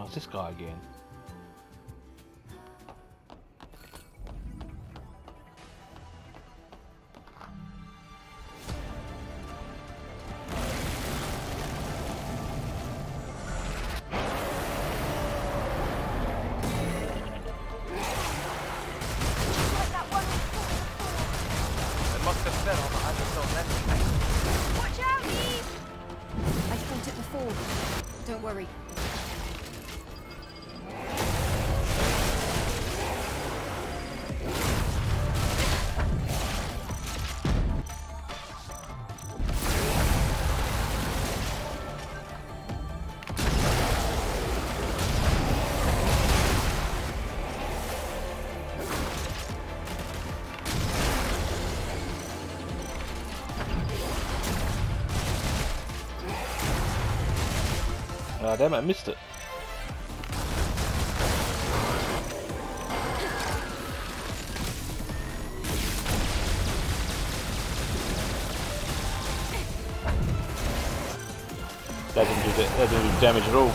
it's this guy again. Watch out, Eve! I fought it before. Don't worry. Damn it, I missed it. That didn't do damage at all.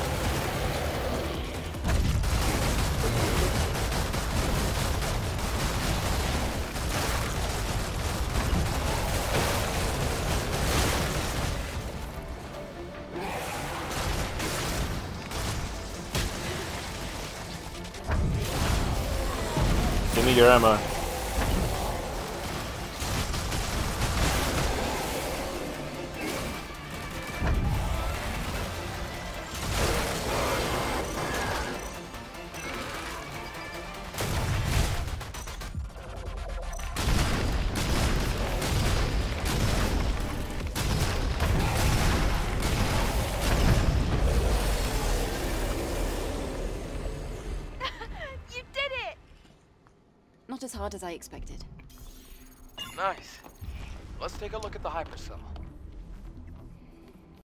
Give me your ammo. Not as hard as I expected. Nice. Let's take a look at the hypercell.